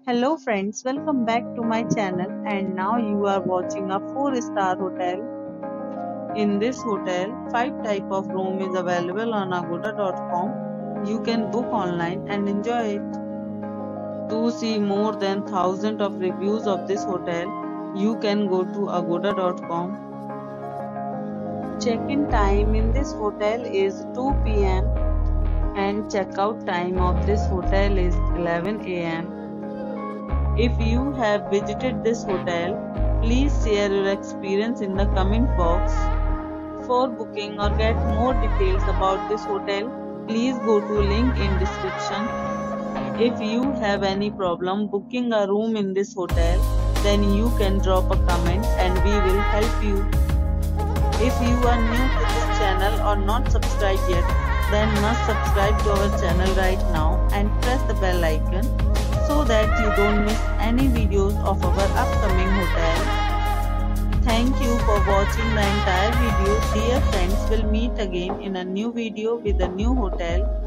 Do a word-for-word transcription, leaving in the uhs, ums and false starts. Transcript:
Hello friends, welcome back to my channel and now you are watching a four star hotel. In this hotel, five type of room is available on agoda dot com. You can book online and enjoy it. To see more than thousands of reviews of this hotel, you can go to agoda dot com. Check-in time in this hotel is two p m and check-out time of this hotel is eleven a m If you have visited this hotel, please share your experience in the comment box. For booking or get more details about this hotel, please go to link in description. If you have any problem booking a room in this hotel, then you can drop a comment and we will help you. If you are new to this channel or not subscribed yet, then must subscribe to our channel right now and press the bell icon so that you don't miss any videos of our upcoming hotel. Thank you for watching the entire video. Dear friends, we'll meet again in a new video with a new hotel.